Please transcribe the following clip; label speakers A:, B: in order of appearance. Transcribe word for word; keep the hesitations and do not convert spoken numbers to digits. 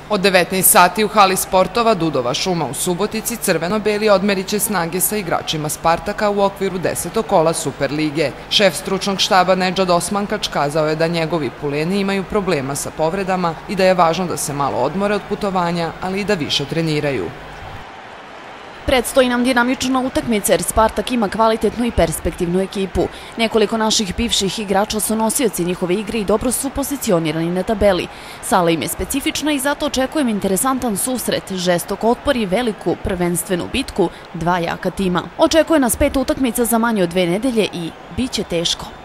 A: Od devetnaest sati u hali sportova Dudova šuma u Subotici crveno-beli odmeriće snage sa igračima Spartaka u okviru desetog kola Superlige. Šef stručnog štaba Nedžad Osmankač kazao je da njegovi puleni imaju problema sa povredama i da je važno da se malo odmore od putovanja, ali i da više treniraju.
B: Predstoji nam dinamična utakmica jer Spartak ima kvalitetnu i perspektivnu ekipu. Nekoliko naših bivših igrača su nosioci njihove igre i dobro su pozicionirani na tabeli. Sala im je specifična i zato očekujem interesantan susret, žestok otpor i veliku prvenstvenu bitku dva jaka tima. Očekuje nas pet utakmica za manje od dve nedelje i bit će teško.